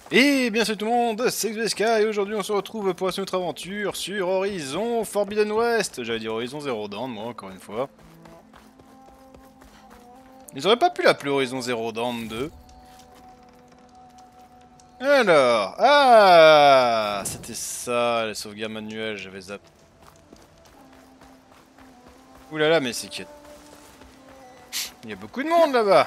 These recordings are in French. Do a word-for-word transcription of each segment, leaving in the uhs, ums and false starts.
Et bien salut tout le monde, c'est X B S K et aujourd'hui on se retrouve pour une autre aventure sur Horizon Forbidden West. J'allais dire Horizon Zero Dawn, moi encore une fois. Ils auraient pas pu l'appeler Horizon Zero Dawn deux. Alors, ah, c'était ça, les sauvegardes manuelles, j'avais zappé. Oulala, mais c'est qu'il y a... Il y a beaucoup de monde là-bas.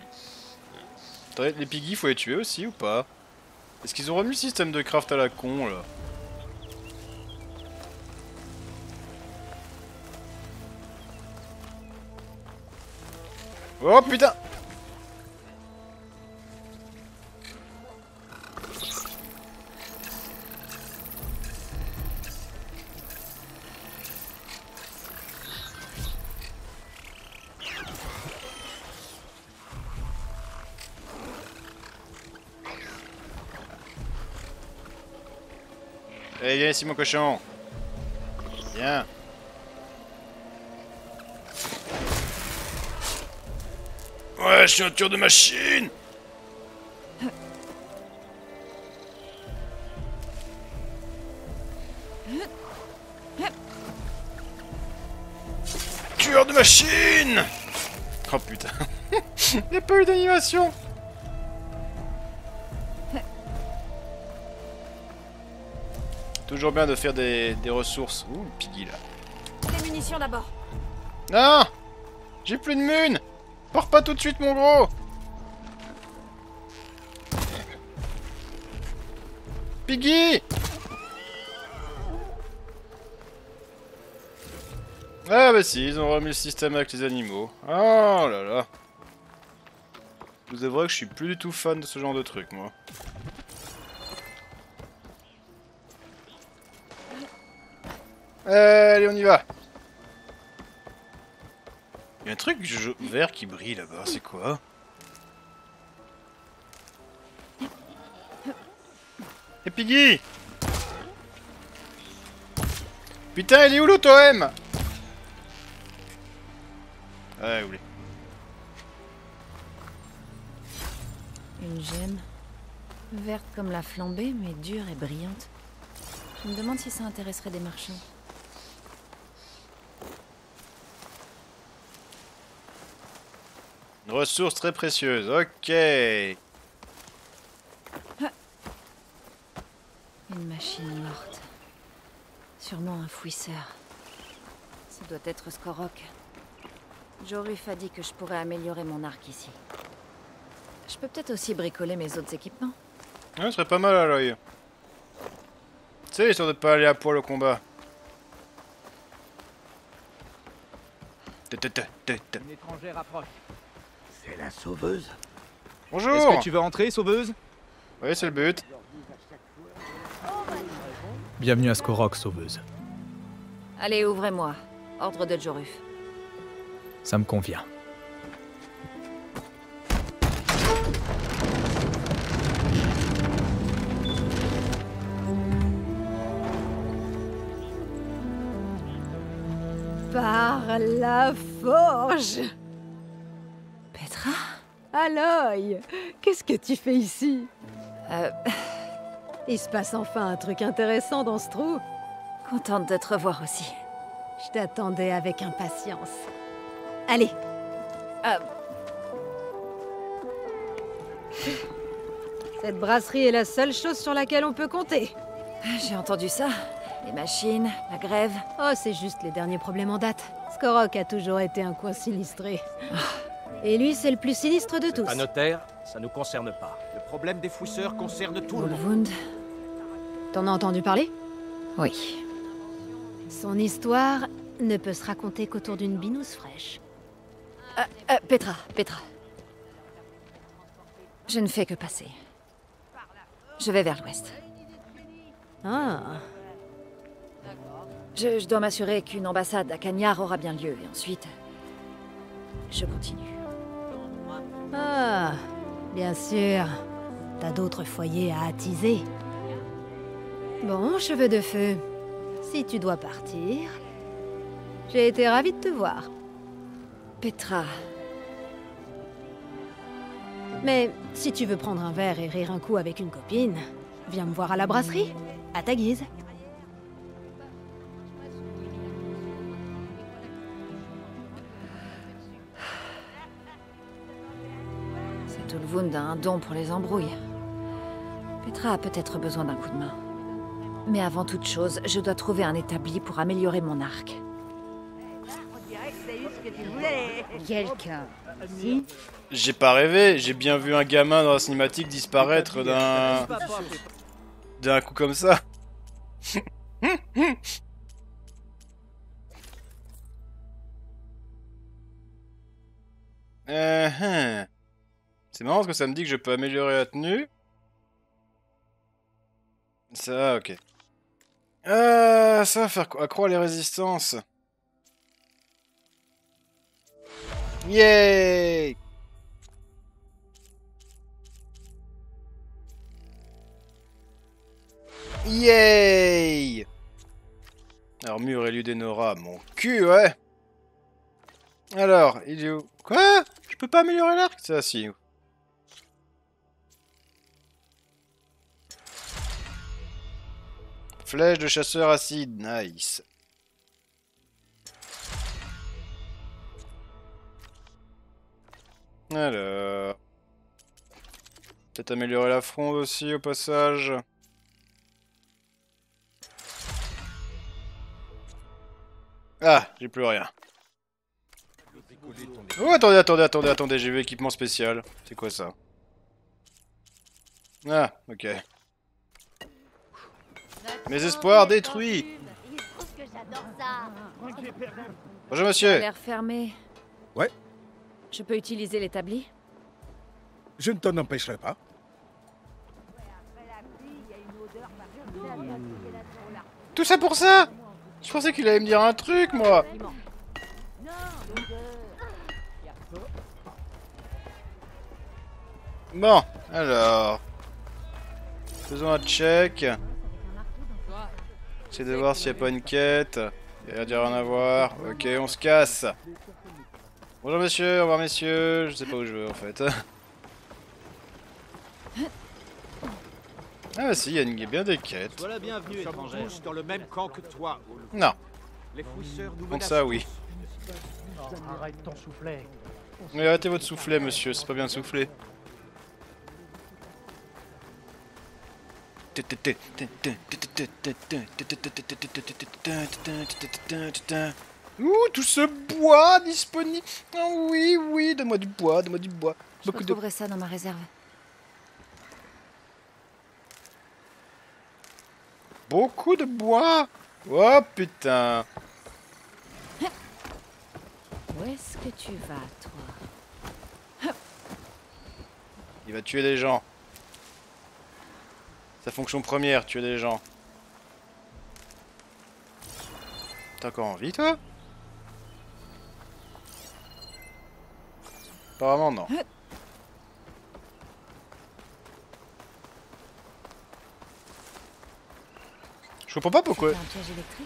Les piggies, faut les tuer aussi ou pas? Est-ce qu'ils ont remis le système de craft à la con là? Oh putain! Allez, viens ici mon cochon. Viens. Ouais, je suis un tueur de machine. Tueur de machine. Oh putain. Y'a pas eu d'animation. Toujours bien de faire des, des ressources. Ouh, le piggy là. Les munitions d'abord. Non. J'ai plus de mun. Pars pas tout de suite mon gros. Piggy. Ah bah si, ils ont remis le système avec les animaux. Oh là là. Je vous avouerai que je suis plus du tout fan de ce genre de truc, moi. Allez, on y va. Il y a un truc vert qui brille là-bas, c'est quoi? Et Piggy! Putain, il est où l'auto-M? Ouais, oulé. Une gemme. Verte comme la flambée, mais dure et brillante. Je me demande si ça intéresserait des marchands. Une ressource très précieuse, ok. Une machine morte. Sûrement un fouisseur. Ça doit être Skorok. Joruf a dit que je pourrais améliorer mon arc ici. Je peux peut-être aussi bricoler mes autres équipements. Ouais, ce serait pas mal à l'œil. Tu sais, histoire de pas aller à poil au combat. Une étrangère approche. C'est la sauveuse. Bonjour. Est-ce que tu veux entrer, sauveuse? Oui, c'est le but. Bienvenue à Skorok, sauveuse. Allez, ouvrez-moi. Ordre de Joruf. Ça me convient. Par la forge. Petra? Aloy, qu'est-ce que tu fais ici? Euh... Il se passe enfin un truc intéressant dans ce trou. Contente de te revoir aussi. Je t'attendais avec impatience. Allez. Euh... Cette brasserie est la seule chose sur laquelle on peut compter. J'ai entendu ça. Les machines, la grève. Oh, c'est juste les derniers problèmes en date. Skorok a toujours été un coin sinistré. Et lui, c'est le plus sinistre de tous. À notaire, ça nous concerne pas. Le problème des fouisseurs concerne tout le monde. Ulvund? T'en as entendu parler? Oui. Son histoire ne peut se raconter qu'autour d'une binouse fraîche. Euh, euh, Petra, Petra. Je ne fais que passer. Je vais vers l'ouest. Ah. Je, je dois m'assurer qu'une ambassade à Cagnard aura bien lieu, et ensuite... je continue. Ah, bien sûr. T'as d'autres foyers à attiser. Bon, cheveux de feu. Si tu dois partir... J'ai été ravie de te voir. Petra... Mais si tu veux prendre un verre et rire un coup avec une copine, viens me voir à la brasserie, à ta guise. Cet Ulvund a un don pour les embrouilles. Petra a peut-être besoin d'un coup de main. Mais avant toute chose, je dois trouver un établi pour améliorer mon arc. Quelqu'un ici? J'ai pas rêvé, j'ai bien vu un gamin dans la cinématique disparaître d'un... d'un coup comme ça. euh, hein. C'est marrant parce que ça me dit que je peux améliorer la tenue. Ça, ok. Euh, ça va faire accroître les résistances. Yay! Yay! Armure élue d'Enora, mon cul, ouais! Alors, il est où? Quoi? Je peux pas améliorer l'arc? Ça, si. Flèche de chasseur acide, nice. Alors... Peut-être améliorer la fronde aussi, au passage. Ah, j'ai plus rien. Oh, attendez, attendez, attendez, attendez, j'ai vu équipement spécial. C'est quoi ça? Ah, ok. Mes espoirs détruits. Bonjour, Ça a monsieur. l'air fermé. Ouais. Je peux utiliser l'établi? Je ne t'en empêcherai pas. Tout ça pour ça? Je pensais qu'il allait me dire un truc, moi. Bon, alors... Faisons un check. J'essaie de voir s'il n'y a pas une quête. Il n'y a rien à voir. Ok, on se casse. Bonjour monsieur, au revoir messieurs. Je sais pas où je veux en fait. Ah bah si, il y, a une- il y a bien des quêtes. Sois la bienvenue, Nous sommes étrangère. tous dans le même camp que toi. Non, Les fouisseurs nous donc menacent ça oui. Arrête ton soufflet. Mais arrêtez votre soufflet monsieur, c'est pas bien de souffler. Ouh, tout ce bois disponible. Oh, oui, oui, donne-moi du bois, donne-moi du bois. Je Beaucoup de... retrouverai ça dans ma réserve. Beaucoup de bois. Oh putain. Où est-ce que tu vas, toi? Il va tuer des gens. Sa fonction première, tuer des gens. T'as encore envie, toi? Apparemment, non. Je comprends pas pourquoi. C'est un piège électrique?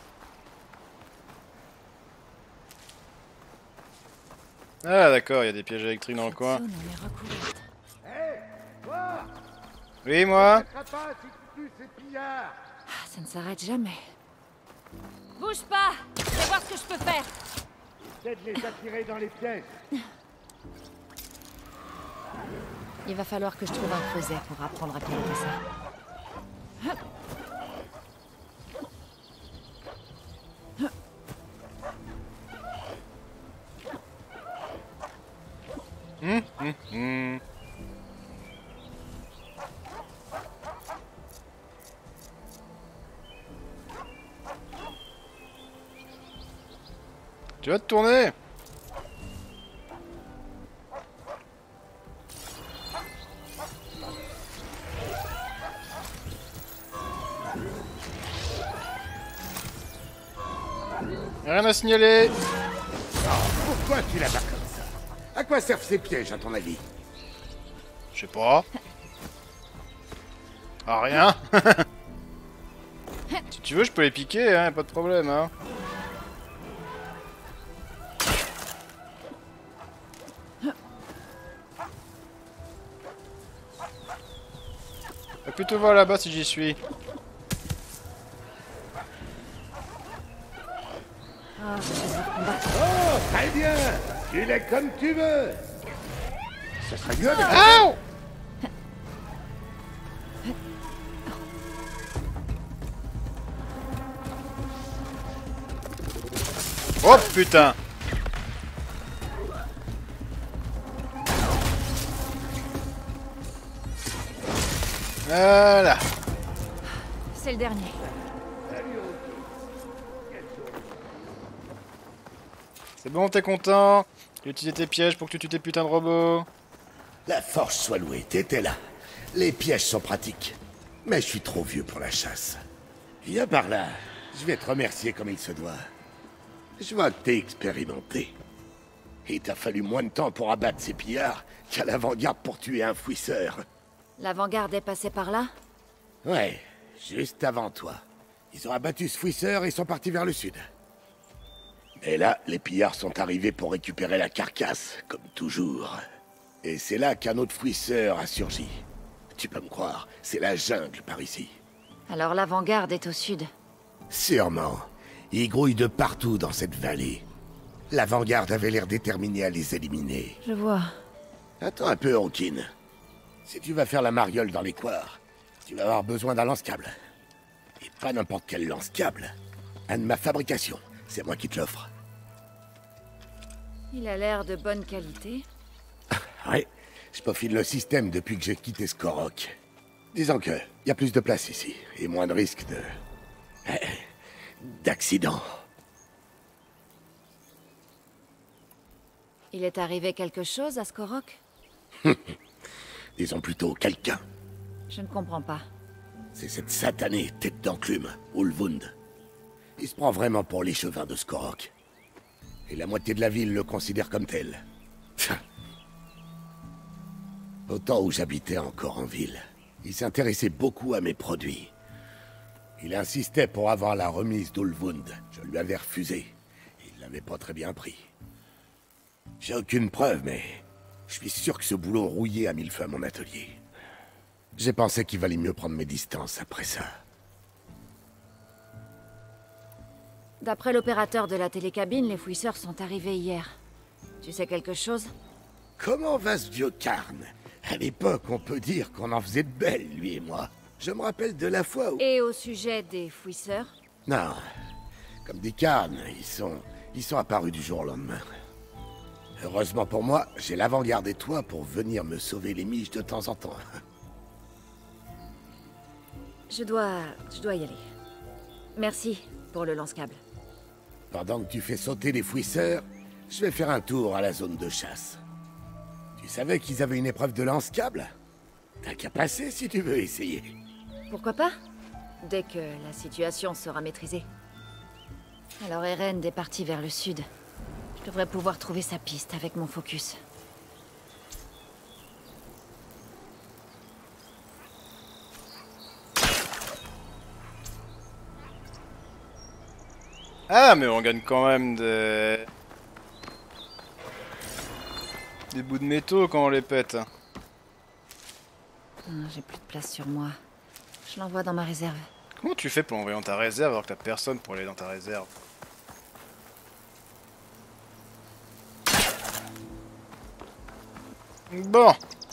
Ah d'accord, il y a des pièges électriques dans le Cette coin. zone en est recouverte. Oui, moi? Ah, ça ne s'arrête jamais. Bouge pas! Je vais voir ce que je peux faire. Essaie de les attirer dans les pièces. Il va falloir que je trouve un creuset pour apprendre à piloter ça. Hum, hum, hum. Tu vas te tourner? Rien à signaler. Pourquoi tu la bats comme ça? À quoi servent ces pièges, à ton avis? Je sais pas. Ah rien. Si tu veux, je peux les piquer, hein, pas de problème, hein. plutôt voir là-bas si j'y suis. Ah, je vais combattre. Oh, très bien. Tu l'es comme tu veux. Ce serait mieux avec... Ow! Oh putain! Voilà. C'est le dernier. C'est bon, t'es content? J'ai utilisé tes pièges pour que tu tues tes putains de robots. La force soit louée, t'étais là. Les pièges sont pratiques. Mais je suis trop vieux pour la chasse. Viens par là. Je vais te remercier comme il se doit. Je vois que t'es expérimenté. Il t'a fallu moins de temps pour abattre ces pillards qu'à l'avant-garde pour tuer un fouisseur. L'avant-garde est passée par là? Ouais, juste avant toi. Ils ont abattu ce fouisseur et sont partis vers le sud. Mais là, les pillards sont arrivés pour récupérer la carcasse, comme toujours. Et c'est là qu'un autre fouisseur a surgi. Tu peux me croire, c'est la jungle par ici. Alors l'avant-garde est au sud. Sûrement. Ils grouillent de partout dans cette vallée. L'avant-garde avait l'air déterminée à les éliminer. Je vois. Attends un peu, Hawkin. Si tu vas faire la mariole dans les couloirs, tu vas avoir besoin d'un lance-câble. Et pas n'importe quel lance-câble. Un de ma fabrication. C'est moi qui te l'offre. Il a l'air de bonne qualité. Ouais, je peaufine le système depuis que j'ai quitté Skorok. Disons que y a plus de place ici, et moins de risques de... d'accident. Il est arrivé quelque chose à Skorok? Disons plutôt quelqu'un. Je ne comprends pas. C'est cette satanée tête d'enclume, Ulvund. Il se prend vraiment pour l'échevin de Skorok. Et la moitié de la ville le considère comme tel. Au temps où j'habitais encore en ville, il s'intéressait beaucoup à mes produits. Il insistait pour avoir la remise d'Ulvund. Je lui avais refusé. Il l'avait pas très bien pris. J'ai aucune preuve, mais je suis sûr que ce boulot rouillé a mis le feu à mon atelier. J'ai pensé qu'il valait mieux prendre mes distances après ça. D'après l'opérateur de la télécabine, les fouisseurs sont arrivés hier. Tu sais quelque chose? Comment va ce vieux Karn? À l'époque, on peut dire qu'on en faisait de belles, lui et moi. Je me rappelle de la fois où... Et au sujet des fouisseurs? Non. Comme dit Karn, ils sont... ils sont apparus du jour au lendemain. Heureusement pour moi, j'ai l'avant-garde et toi pour venir me sauver les miches de temps en temps. Je dois... je dois y aller. Merci pour le lance-câble. Pendant que tu fais sauter les fouisseurs, je vais faire un tour à la zone de chasse. Tu savais qu'ils avaient une épreuve de lance-câble? T'as qu'à passer si tu veux essayer. Pourquoi pas? Dès que la situation sera maîtrisée. Alors Eren est parti vers le sud. Je devrais pouvoir trouver sa piste avec mon focus. Ah, mais on gagne quand même des... des bouts de métaux quand on les pète. Ah, j'ai plus de place sur moi. Je l'envoie dans ma réserve. Comment tu fais pour envoyer dans ta réserve alors que t'as personne pour aller dans ta réserve? Bon.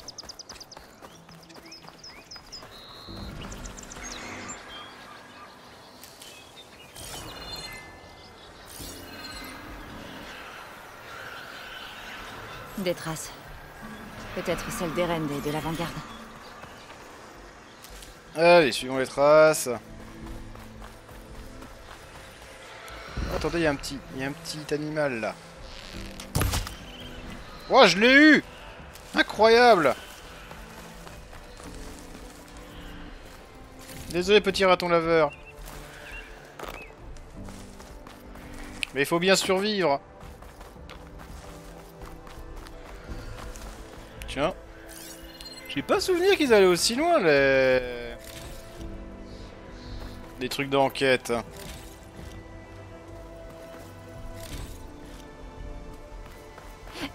Des traces. Peut-être celles d'Eren et de l'avant-garde. Allez, suivons les traces. Oh, attendez, il y a un petit, il y a un petit animal là. Oh, je l'ai eu! Incroyable! Désolé, petit raton laveur. Mais il faut bien survivre. Tiens. J'ai pas souvenir qu'ils allaient aussi loin, les... les trucs d'enquête.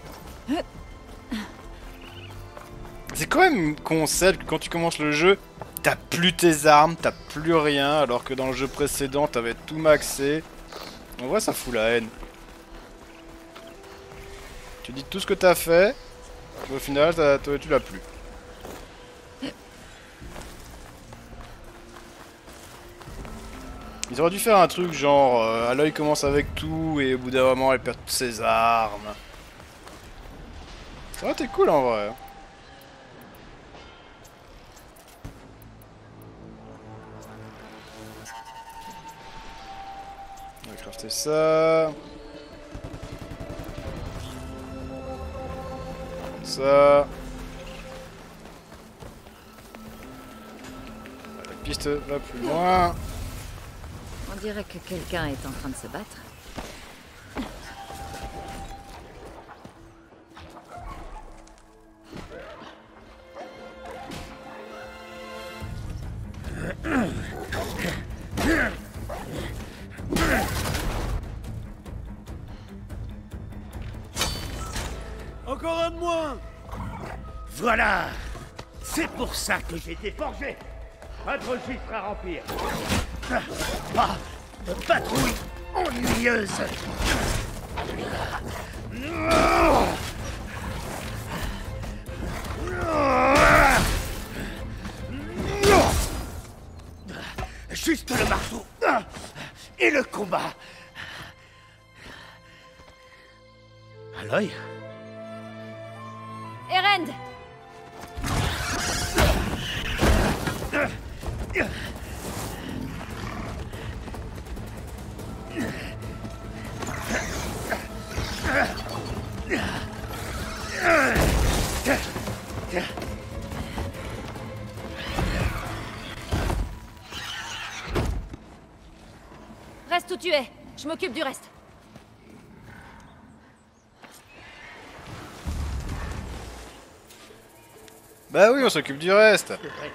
C'est quand même un concept que quand tu commences le jeu, t'as plus tes armes, t'as plus rien, alors que dans le jeu précédent, t'avais tout maxé. En vrai, ça fout la haine. Tu dis tout ce que t'as fait, mais au final, t'as- tu l'as plus. Ils auraient dû faire un truc genre, euh, Aloy commence avec tout, et au bout d'un moment, elle perd toutes ses armes. Ça aurait été cool en vrai. On va crafter ça. Ça. La piste va plus loin. On dirait que quelqu'un est en train de se battre. Encore un de moins. Voilà. C'est pour ça que j'ai été forgé. Votre vie sera remplie. Pas de patrouille ennuyeuse. Juste le marteau et le combat. Aloy? Erend! Reste où tu es. Je m'occupe du reste. Bah oui, on s'occupe du reste.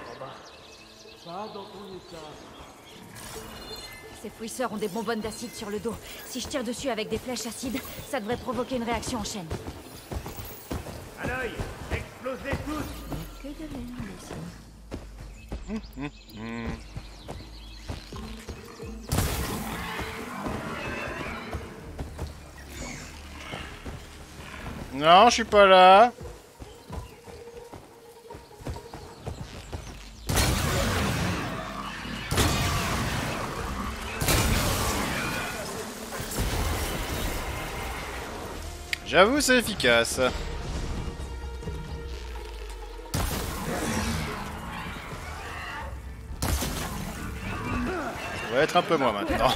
Ces fouisseurs ont des bonbonnes d'acide sur le dos. Si je tire dessus avec des flèches acides, ça devrait provoquer une réaction en chaîne. Aloy, explosez tous. Que de l'air, ici. Hum, hum, hum. Non, je suis pas là. J'avoue, c'est efficace. Ça va être un peu moins maintenant.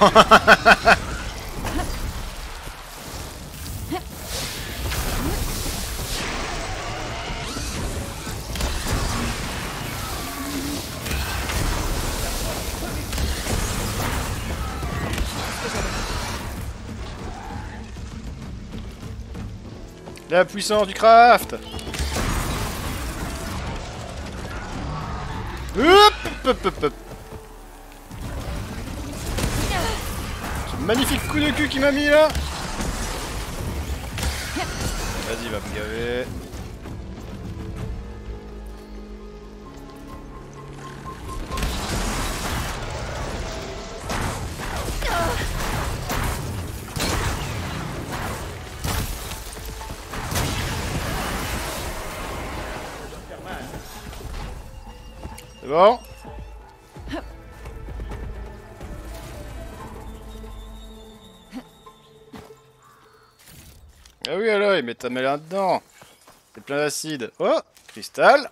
La puissance du craft. Hop, hop, hop, hop. Ce magnifique coup de cul qu'il m'a mis là. Vas-y, va me gaver. C'est bon? Ah oui, Aloy, mais t'as mis là-dedans. C'est plein d'acide. Oh, cristal.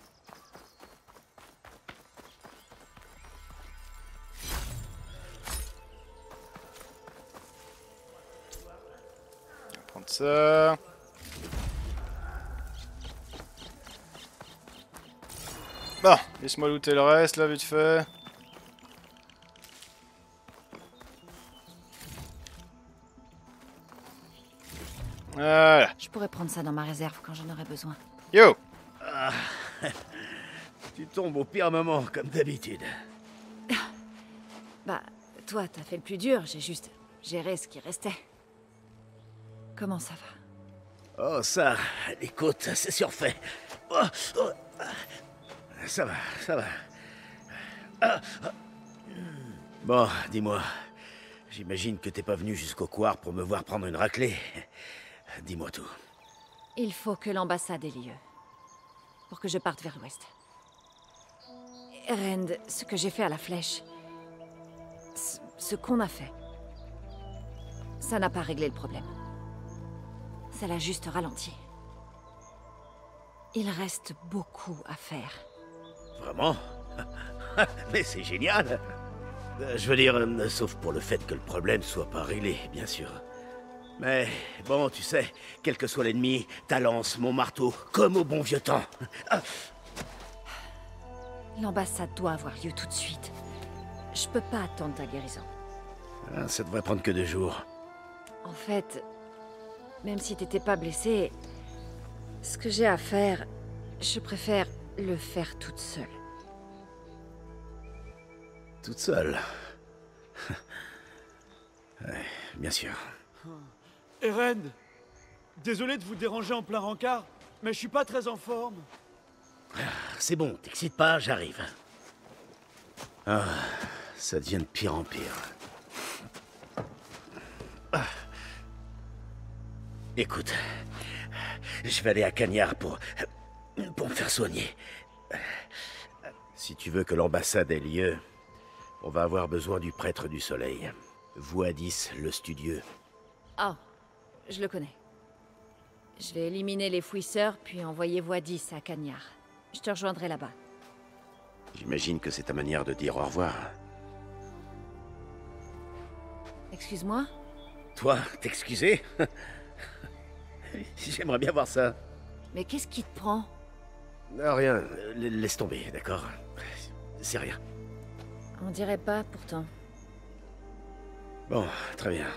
On va prendre ça. Bon, laisse-moi looter le reste là, vite fait. Voilà. Je pourrais prendre ça dans ma réserve quand j'en aurai besoin. Yo! Ah, tu tombes au pire moment, comme d'habitude. Bah, toi, t'as fait le plus dur, j'ai juste géré ce qui restait. Comment ça va? Oh, ça, les côtes, c'est surfait. Oh, oh. Ça va, ça va. Bon, dis-moi. J'imagine que t'es pas venu jusqu'au couloir pour me voir prendre une raclée. Dis-moi tout. Il faut que l'ambassade ait lieu. Pour que je parte vers l'ouest. Rand, ce que j'ai fait à la flèche... Ce, ce qu'on a fait... Ça n'a pas réglé le problème. Ça l'a juste ralenti. Il reste beaucoup à faire. Vraiment? Mais c'est génial! Je veux dire, euh, sauf pour le fait que le problème soit pas réglé, bien sûr. Mais bon, tu sais, quel que soit l'ennemi, ta lance, mon marteau, comme au bon vieux temps. Ah. L'ambassade doit avoir lieu tout de suite. Je peux pas attendre ta guérison. Ah, ça devrait prendre que deux jours. En fait, même si t'étais pas blessé, ce que j'ai à faire, je préfère le faire toute seule. Toute seule? Ouais, bien sûr. Erend, désolé de vous déranger en plein rencard, mais je suis pas très en forme. C'est bon, t'excite pas, j'arrive. Ah, ça devient de pire en pire. Ah. Écoute, je vais aller à Cagnard pour... pour me faire soigner. Si tu veux que l'ambassade ait lieu, on va avoir besoin du prêtre du soleil. Vuadis, le studieux. Oh, je le connais. Je vais éliminer les fouisseurs, puis envoyer Vuadis à Cagnard. Je te rejoindrai là-bas. J'imagine que c'est ta manière de dire au revoir. Excuse-moi? Toi, t'excuser? J'aimerais bien voir ça. Mais qu'est-ce qui te prend? Non, rien. Laisse tomber, d'accord? C'est rien. On dirait pas, pourtant. Bon, très bien.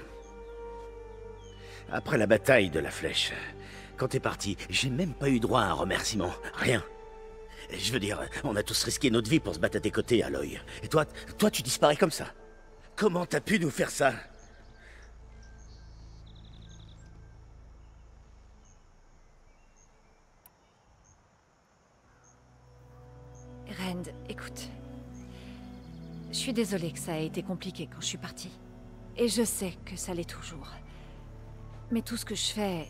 Après la bataille de la flèche, quand t'es parti, j'ai même pas eu droit à un remerciement. Rien. Je veux dire, on a tous risqué notre vie pour se battre à tes côtés, Aloy. Et toi, toi, tu disparais comme ça. Comment t'as pu nous faire ça? Rand, écoute. Je suis désolée que ça ait été compliqué quand je suis partie. Et je sais que ça l'est toujours. Mais tout ce que je fais...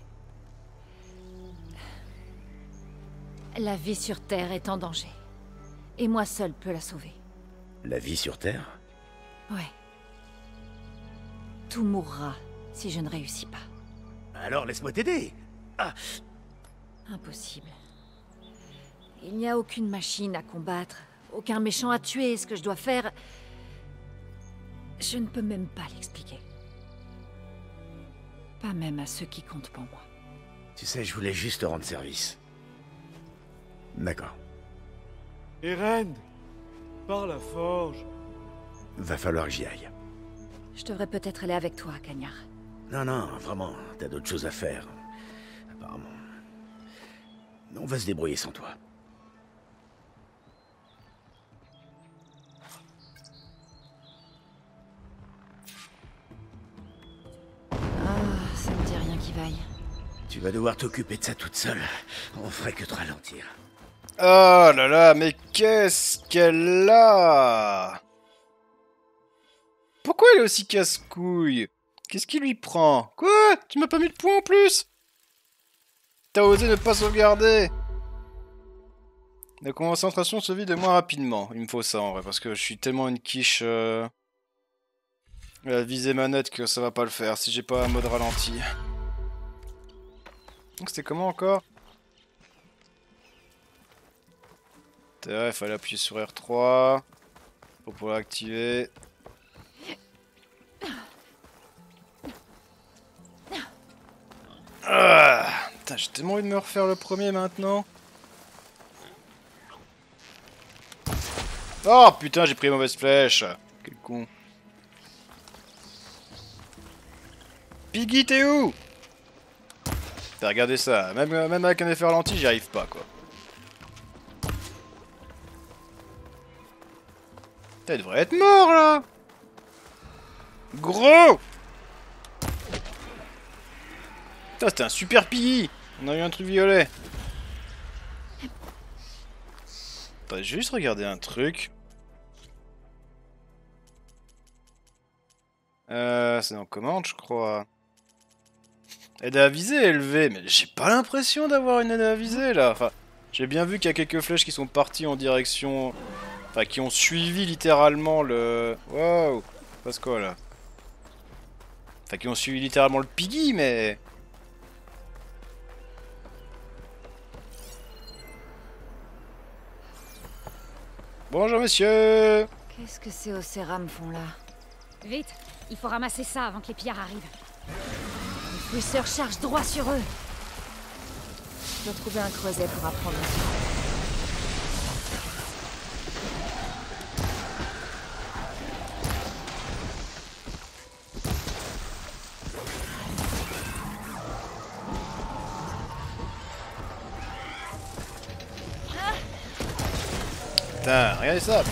La vie sur Terre est en danger. Et moi seule peux la sauver. La vie sur Terre? Ouais. Tout mourra si je ne réussis pas. Alors laisse-moi t'aider. Ah. Impossible. Il n'y a aucune machine à combattre, aucun méchant à tuer. Ce que je dois faire... Je ne peux même pas l'expliquer. Pas même à ceux qui comptent pour moi. Tu sais, je voulais juste te rendre service. D'accord. Erend, par la forge. Va falloir que j'y aille. Je devrais peut-être aller avec toi, Cagnard. Non, non, vraiment, t'as d'autres choses à faire. Apparemment. On va se débrouiller sans toi. Ah, ça me dit rien qui vaille. Tu vas devoir t'occuper de ça toute seule. On ferait que te ralentir. Oh là là, mais qu'est-ce qu'elle a? Pourquoi elle est aussi casse-couille? Qu'est-ce qui lui prend? Quoi? Tu m'as pas mis de points en plus? T'as osé ne pas sauvegarder? La concentration se vide moins rapidement. Il me faut ça en vrai, parce que je suis tellement une quiche euh... à viser manette que ça va pas le faire si j'ai pas un mode ralenti. Donc c'était comment encore? Il fallait appuyer sur R trois pour pouvoir l'activer. Ah, putain, j'ai tellement envie de me refaire le premier maintenant. Oh putain, j'ai pris une mauvaise flèche. Quel con. Piggy, t'es où? T'as regardé ça, même, même avec un effet ralenti, j'y arrive pas quoi. Tu devrais être mort là. Gros. Putain, c'était un super Piggy. On a eu un truc violet. Attends, j'ai juste regardé un truc. Euh, c'est en commande, je crois. Aide à viser élevée, mais j'ai pas l'impression d'avoir une aide à viser là. Enfin, j'ai bien vu qu'il y a quelques flèches qui sont parties en direction... Enfin, qui ont suivi littéralement le... Wow, passe quoi là? Enfin, qui ont suivi littéralement le piggy, mais... Bonjour monsieur. Qu'est-ce que ces Océram font là? Vite, il faut ramasser ça avant que les pillards arrivent. Les fouisseurs chargent droit sur eux. Je dois trouver un creuset pour apprendre ça. Putain, regardez ça.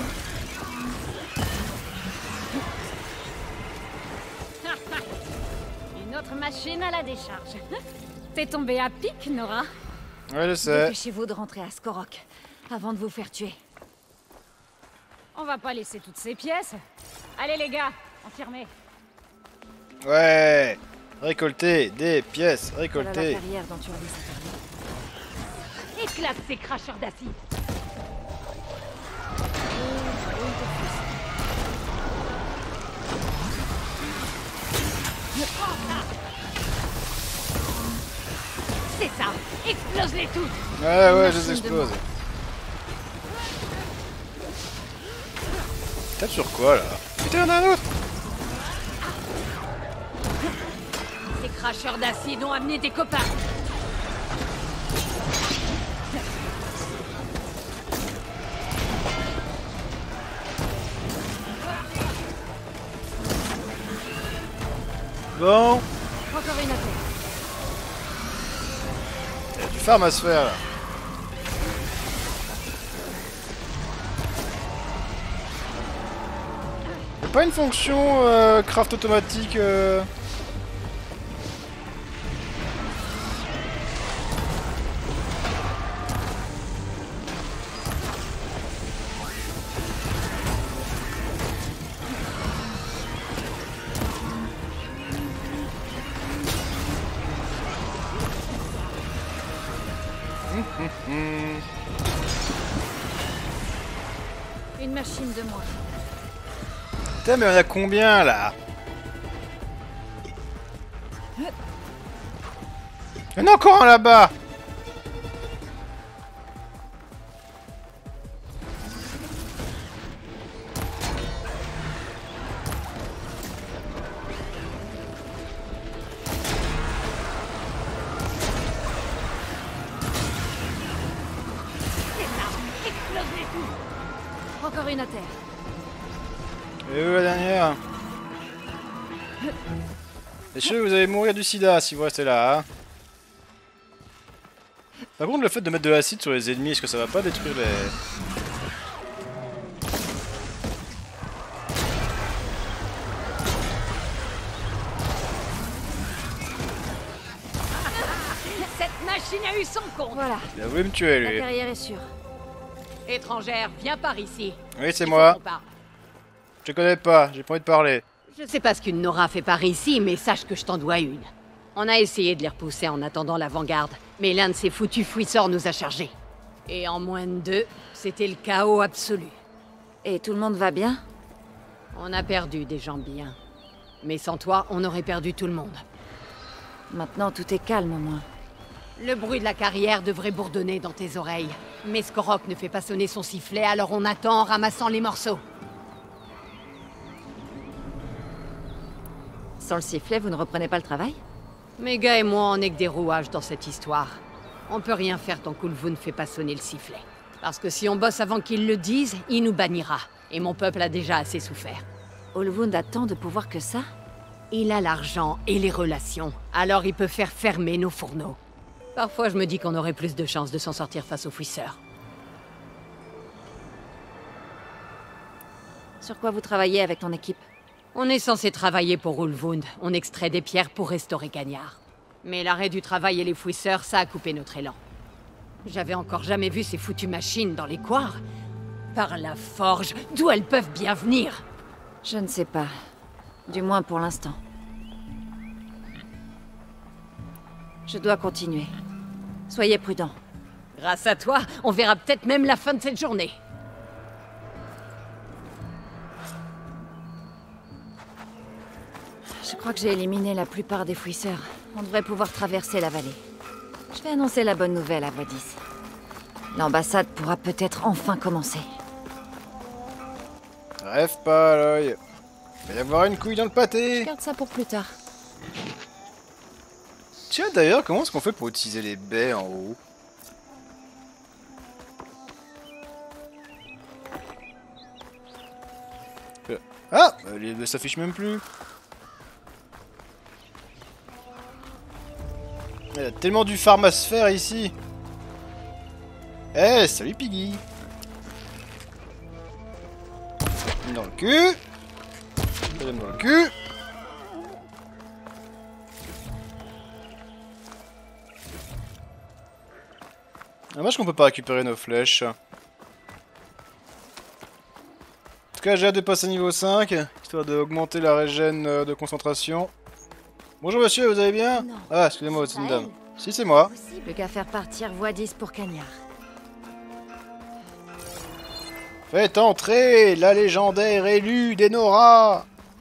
Une autre machine à la décharge. T'es tombé à pic, Nora? Ouais, je sais. Dépêchez-vous de rentrer à Skorok avant de vous faire tuer. On va pas laisser toutes ces pièces. Allez les gars, enfermez. Ouais. Récolter des pièces, Voilà la récolter. carrière dont tu as dit ça. Éclate ces cracheurs d'acide. C'est ça. Explose-les toutes. Ouais, ouais, je les explose. Tape sur quoi là? Putain, y'en a un autre. Ces cracheurs d'acide ont amené tes copains. Bon. Encore une affaire. Il y a du farm à se faire là. Y'a pas une fonction euh, craft automatique euh... Une machine de moins. Putain, mais on a combien là? Il y en a encore un là-bas. Encore une à terre. Et où la dernière? Messieurs, vous allez mourir du sida si vous restez là. Hein. Par contre, le fait de mettre de l'acide sur les ennemis, est-ce que ça va pas détruire les... Cette machine a eu son compte. Voilà. Il a voulu me tuer La lui. carrière est sûre. Étrangère, viens par ici. Oui, c'est Il moi. faut qu'on parle. Je te connais pas, j'ai pas envie de parler. Je sais pas ce qu'une Nora fait par ici, mais sache que je t'en dois une. On a essayé de les repousser en attendant l'avant-garde, mais l'un de ces foutus fouisseurs nous a chargés. Et en moins de deux, c'était le chaos absolu. Et tout le monde va bien? On a perdu des gens bien. Mais sans toi, on aurait perdu tout le monde. Maintenant, tout est calme au moins. Le bruit de la carrière devrait bourdonner dans tes oreilles. Mais Skorok ne fait pas sonner son sifflet, alors on attend en ramassant les morceaux. Sans le sifflet, vous ne reprenez pas le travail? Mes gars et moi, on n'est que des rouages dans cette histoire. On peut rien faire tant qu'Ulvun ne fait pas sonner le sifflet. Parce que si on bosse avant qu'il le dise, il nous bannira. Et mon peuple a déjà assez souffert. Ulvund a tant de pouvoir que ça? Il a l'argent et les relations, alors il peut faire fermer nos fourneaux. Parfois, je me dis qu'on aurait plus de chances de s'en sortir face aux fouisseurs. Sur quoi vous travaillez avec ton équipe? On est censé travailler pour Ulvund. On extrait des pierres pour restaurer Gagnard. Mais l'arrêt du travail et les fouisseurs, ça a coupé notre élan. J'avais encore jamais vu ces foutues machines dans les couards. Par la forge, d'où elles peuvent bien venir? Je ne sais pas. Du moins pour l'instant. Je dois continuer. Soyez prudents. Grâce à toi, on verra peut-être même la fin de cette journée. Je crois que j'ai éliminé la plupart des fouisseurs. On devrait pouvoir traverser la vallée. Je vais annoncer la bonne nouvelle à Wadis. L'ambassade pourra peut-être enfin commencer. Rêve pas, l'œil. Il va y avoir une couille dans le pâté. Garde ça pour plus tard. Tiens, d'ailleurs, comment est-ce qu'on fait pour utiliser les baies en haut? Ah, les baies s'affichent même plus. Il y a tellement du farm à se faire ici. Eh, hey, salut Piggy. Dans le cul. Deuxième dans le cul. Dommage qu'on peut pas récupérer nos flèches. En tout cas, j'ai hâte de passer niveau cinq, histoire d'augmenter la régène de concentration. Bonjour monsieur, vous allez bien? Non. Ah, excusez-moi, c'est une dame. Si, c'est moi. Plus qu'à faire partir Wadis pour Cagnard. Faites entrer la légendaire élue d'Enora.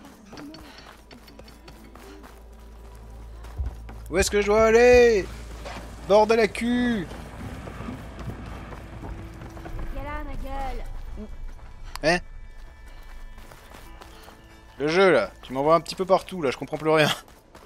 Où est-ce que je dois aller? Bordel à cul. Hein? Le jeu là, tu m'envoies un petit peu partout là, je comprends plus rien.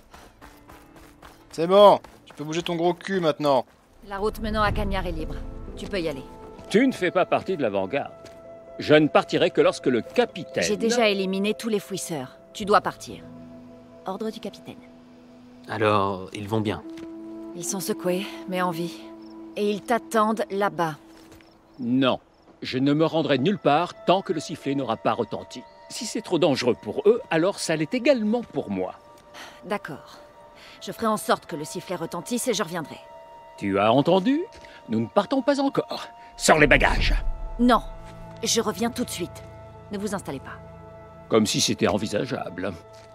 C'est bon, tu peux bouger ton gros cul maintenant. La route menant à Cagnard est libre. Tu peux y aller. Tu ne fais pas partie de l'avant-garde. Je ne partirai que lorsque le capitaine... J'ai déjà éliminé tous les fouisseurs. Tu dois partir. Ordre du capitaine. Alors, ils vont bien? Ils sont secoués, mais en vie. Et ils t'attendent là-bas. Non. Je ne me rendrai nulle part tant que le sifflet n'aura pas retenti. Si c'est trop dangereux pour eux, alors ça l'est également pour moi. D'accord. Je ferai en sorte que le sifflet retentisse et je reviendrai. Tu as entendu? Nous ne partons pas encore. Sors les bagages. Non. Je reviens tout de suite. Ne vous installez pas. Comme si c'était envisageable.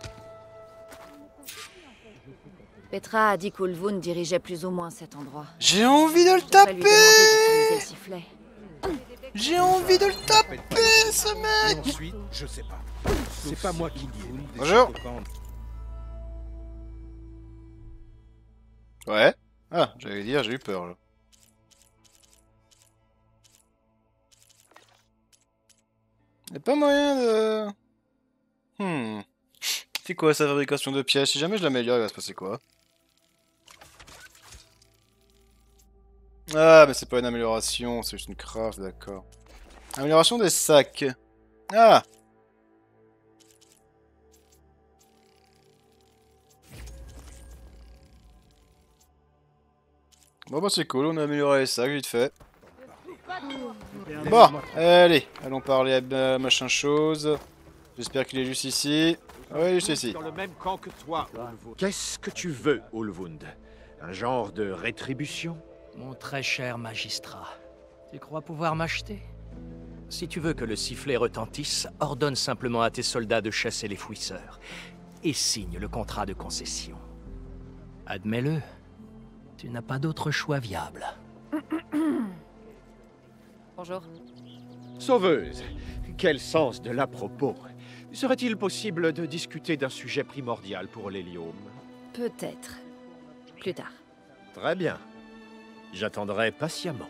Petra a dit qu'Ulvund dirigeait plus ou moins cet endroit. J'ai envie de le Je vais lui demander d'utiliser taper. le sifflet. J'ai envie de le taper, ce mec. Ensuite, je sais pas. C'est pas moi qui dis. Bonjour. Ouais. Ah, j'allais dire, j'ai eu peur là. Y'a pas moyen de... Hmm. C'est quoi sa fabrication de pièces? Si jamais je l'améliore, il va se passer quoi? Ah, mais c'est pas une amélioration, c'est juste une craft, d'accord. Amélioration des sacs. Ah! Bon bah c'est cool, on a amélioré les sacs vite fait. Bon, allez, allons parler à machin chose. J'espère qu'il est juste ici. Oui, juste ici. Dans le même camp que toi, Ulvund. Qu'est-ce que tu veux, Ulvund? Un genre de rétribution? Mon très cher magistrat, tu crois pouvoir m'acheter? Si tu veux que le sifflet retentisse, ordonne simplement à tes soldats de chasser les fouisseurs et signe le contrat de concession. Admets-le, tu n'as pas d'autre choix viable. Bonjour. Sauveuse, quel sens de l'à-propos. Serait-il possible de discuter d'un sujet primordial pour l'hélium? Peut-être. Plus tard. Très bien. J'attendrai patiemment.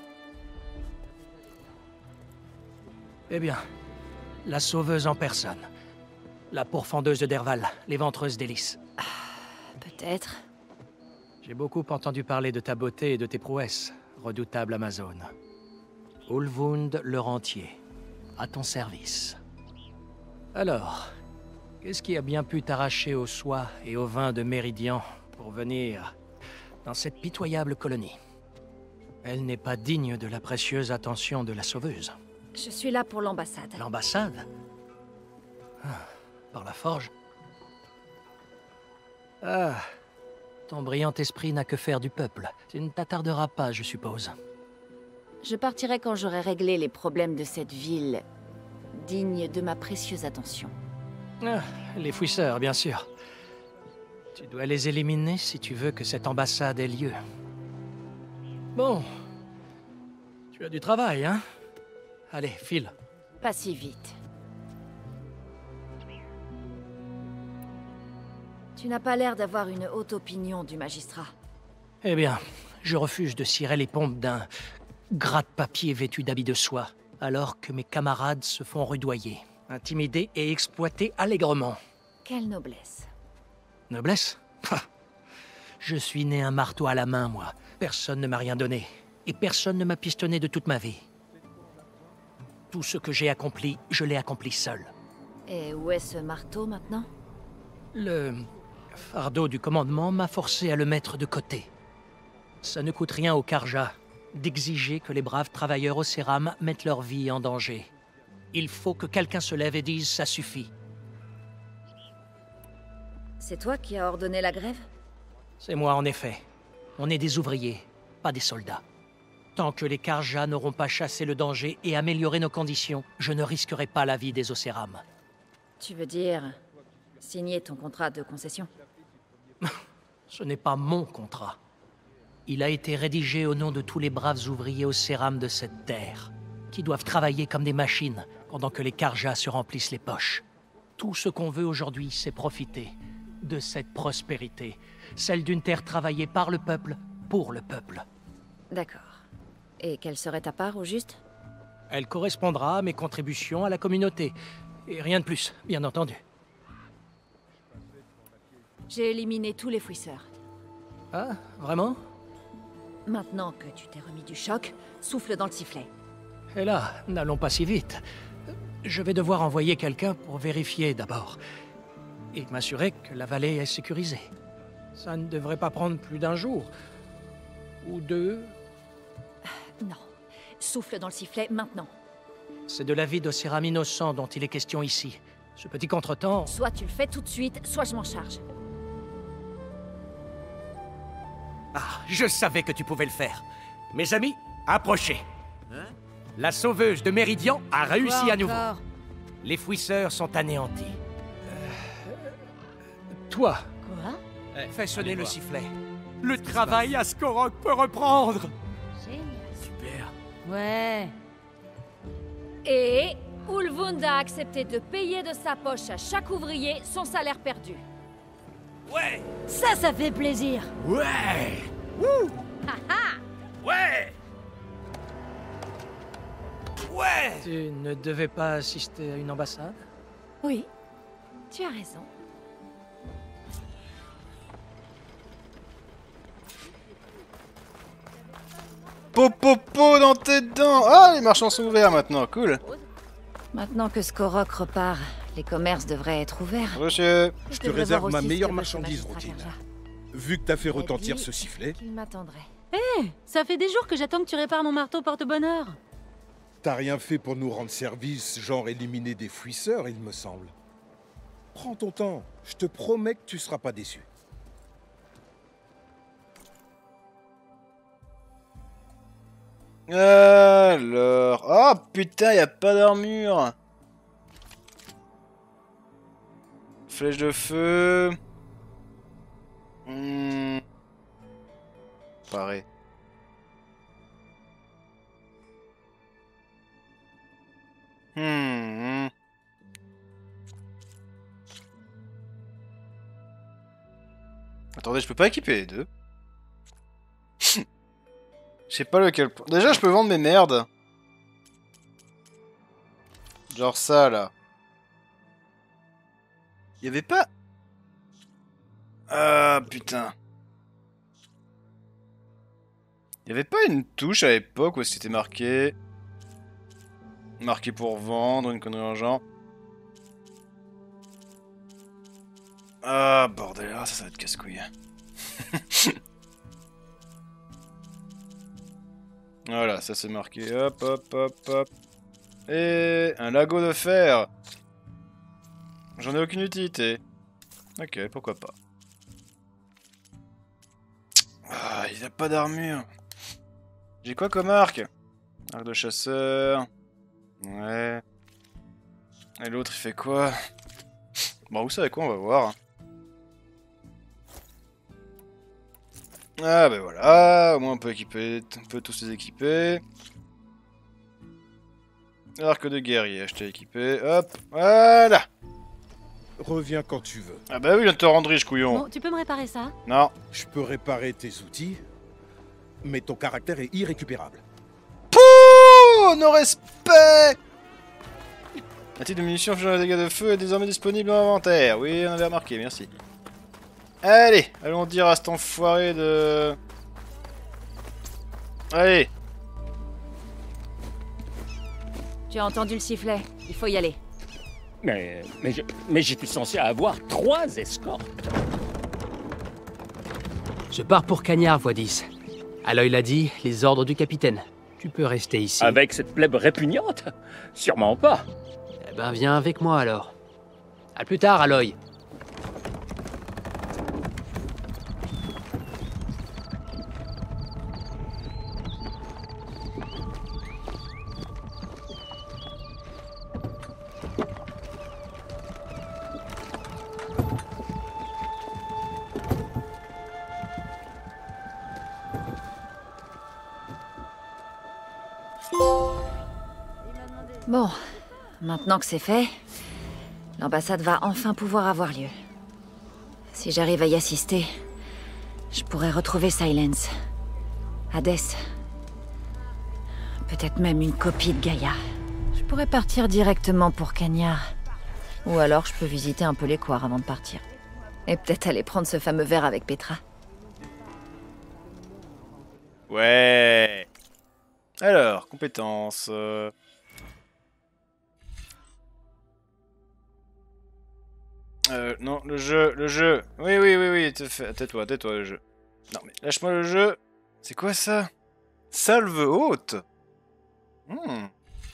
Eh bien, la sauveuse en personne. La pourfendeuse de Derval, l'éventreuse d'hélice. Peut-être. J'ai beaucoup entendu parler de ta beauté et de tes prouesses, redoutable Amazone. Ulvund le rentier, à ton service. Alors, qu'est-ce qui a bien pu t'arracher aux soies et au vin de Méridian pour venir dans cette pitoyable colonie? Elle n'est pas digne de la précieuse attention de la sauveuse. Je suis là pour l'ambassade. L'ambassade? Ah, par la forge? Ah, ton brillant esprit n'a que faire du peuple. Tu ne t'attarderas pas, je suppose. Je partirai quand j'aurai réglé les problèmes de cette ville, digne de ma précieuse attention. Ah, les fouisseurs, bien sûr. Tu dois les éliminer si tu veux que cette ambassade ait lieu. Bon. Tu as du travail, hein? Allez, file. Pas si vite. Tu n'as pas l'air d'avoir une haute opinion du magistrat. Eh bien, je refuse de cirer les pompes d'un gratte-papier vêtu d'habits de soie, alors que mes camarades se font rudoyer, intimidés et exploités allègrement. Quelle noblesse. Noblesse? Je suis né un marteau à la main, moi. Personne ne m'a rien donné. Et personne ne m'a pistonné de toute ma vie. Tout ce que j'ai accompli, je l'ai accompli seul. Et où est ce marteau maintenant? Le fardeau du commandement m'a forcé à le mettre de côté. Ça ne coûte rien aux Carja d'exiger que les braves travailleurs au Céram mettent leur vie en danger. Il faut que quelqu'un se lève et dise « ça suffit ». C'est toi qui as ordonné la grève? C'est moi, en effet. On est des ouvriers, pas des soldats. Tant que les Carja n'auront pas chassé le danger et amélioré nos conditions, je ne risquerai pas la vie des Océram. Tu veux dire signer ton contrat de concession? Ce n'est pas mon contrat. Il a été rédigé au nom de tous les braves ouvriers Océram de cette terre, qui doivent travailler comme des machines pendant que les Carja se remplissent les poches. Tout ce qu'on veut aujourd'hui, c'est profiter de cette prospérité, celle d'une terre travaillée par le peuple, pour le peuple. D'accord. Et quelle serait ta part, au juste? Elle correspondra à mes contributions à la communauté. Et rien de plus, bien entendu. J'ai éliminé tous les fouisseurs. Ah, vraiment? Maintenant que tu t'es remis du choc, souffle dans le sifflet. Et là, n'allons pas si vite. Je vais devoir envoyer quelqu'un pour vérifier d'abord. Et m'assurer que la vallée est sécurisée. Ça ne devrait pas prendre plus d'un jour. Ou deux. Non. Souffle dans le sifflet maintenant. C'est de la vie d'Océram innocent dont il est question ici. Ce petit contretemps... Soit tu le fais tout de suite, soit je m'en charge. Ah, je savais que tu pouvais le faire. Mes amis, approchez. Hein? La sauveuse de Méridian a réussi Quoi à nouveau. encore? Les fouisseurs sont anéantis. Toi. Quoi? Eh, Fais sonner le sifflet. Le travail à Skorok peut reprendre. Génial. Super. Ouais. Et Ulvund a accepté de payer de sa poche à chaque ouvrier son salaire perdu. Ouais. Ça, ça fait plaisir. Ouais. Wouh. Ouais. Ouais. Tu ne devais pas assister à une ambassade? Oui, tu as raison. Popopo dans tes dents. Ah, les marchands sont ouverts maintenant, cool. Maintenant que Skorok repart, les commerces devraient être ouverts. Monsieur. Je te réserve ma meilleure marchandise, Routine. Vu que t'as fait retentir ce sifflet... Il m'attendrait. Hé, hey, ça fait des jours que j'attends que tu répares mon marteau porte-bonheur. T'as rien fait pour nous rendre service, genre éliminer des fouisseurs, il me semble. Prends ton temps, je te promets que tu seras pas déçu. Alors... Oh putain, y a pas d'armure. Flèche de feu... Hmm... Pareil. Hmm... Attendez, je peux pas équiper les deux. Je sais pas lequel... Déjà, je peux vendre mes merdes. Genre ça, là. Il y avait pas... Ah, putain. Il y avait pas une touche à l'époque où c'était marqué... Marqué pour vendre, une connerie en genre. Ah, bordel, ah, ça, ça va être casse-couille. Voilà, ça c'est marqué. Hop, hop, hop, hop. Et un lago de fer. J'en ai aucune utilité. Ok, pourquoi pas. Ah, il a pas d'armure. J'ai quoi comme arc? Arc de chasseur. Ouais. Et l'autre il fait quoi? Bon, vous savez quoi, on va voir. Ah ben voilà, au moins on peut équiper, on peut tous les équiper. Arc de guerrier, je t'ai équipé, hop, voilà. Reviens quand tu veux. Ah bah oui, je viens de te rendre riche, couillon. Bon, tu peux me réparer ça? Non. Je peux réparer tes outils, mais ton caractère est irrécupérable. Pouh, nos respects. Un type de munitions faisant des dégâts de feu est désormais disponible dans l'inventaire. Oui, on avait remarqué, merci. Allez, allons dire à cet enfoiré de... Allez. Tu as entendu le sifflet, il faut y aller. Mais, mais, je- mais j'étais censé avoir trois escortes. Je pars pour Cagnard, voix dix. Aloy l'a dit, les ordres du capitaine. Tu peux rester ici. Avec cette plèbe répugnante? Sûrement pas. Eh ben, viens avec moi alors. À plus tard, Aloy. Bon, maintenant que c'est fait, l'ambassade va enfin pouvoir avoir lieu. Si j'arrive à y assister, je pourrais retrouver Silence, Hadès, peut-être même une copie de Gaïa. Je pourrais partir directement pour Cagnard. Ou alors je peux visiter un peu les couards avant de partir. Et peut-être aller prendre ce fameux verre avec Petra. Ouais. Alors, compétences. Euh... Euh, non, le jeu, le jeu. Oui, oui, oui, oui, tais-toi, tais-toi, le jeu. Non, mais lâche-moi le jeu. C'est quoi ça? Salve haute. Hmm.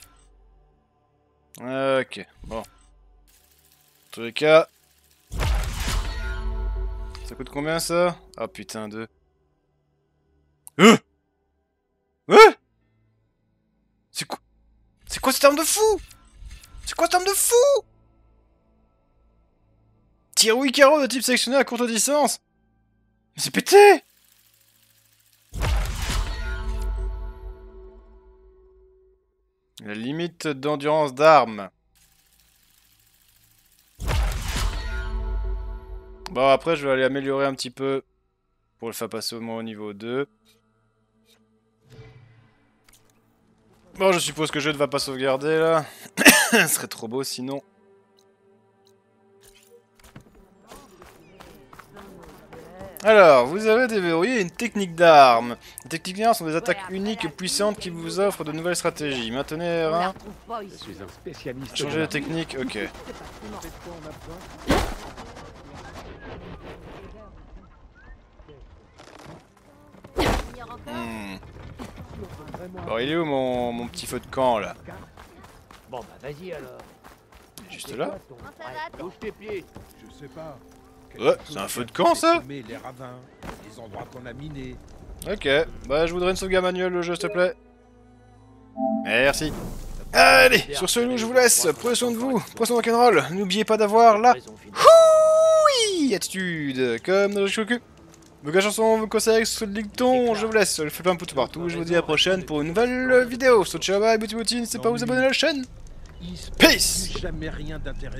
Ok, bon. En tous les cas... Ça coûte combien, ça? Ah, putain, deux. Euh Euh C'est quoi? C'est quoi cette arme de fou? C'est quoi cette arme de fou? Tir Wicaro de type sectionné à courte distance? Mais c'est pété! La limite d'endurance d'armes. Bon, après, je vais aller améliorer un petit peu pour le faire passer au moins au niveau deux. Bon, je suppose que le jeu ne va pas sauvegarder, là. Ce serait trop beau, sinon. Alors, vous avez déverrouillé une technique d'armes. Les techniques d'armes sont des attaques uniques et puissantes qui vous offrent de nouvelles stratégies. Maintenez R un. Je suis un spécialiste. Changer de technique, ok. Hmm. Bon, il est où mon, mon petit feu de camp, là? Bon, bah vas-y alors. Juste là? Bouge tes pieds. Je sais pas. Ouais, c'est un feu de camp, ça? Mais les ravins, les endroits qu'on a minés. Ok, bah je voudrais une sauvegarde manuelle, le jeu, s'il te plaît. Merci. Allez, sur ce, loup, je vous laisse. Prenez soin de vous. Prenez soin de rock'n'roll. N'oubliez pas d'avoir la... Houii attitude, comme dans le chocu. Vos gars chansons, vos conseils sur le dicton, je vous laisse. Je fais plein de pouces partout. Je vous dis à la prochaine pour une nouvelle vidéo. So, ciao, bye, bouti bouti, n'hésitez pas à vous abonner à la chaîne. Peace! Jamais rien d'intéressant.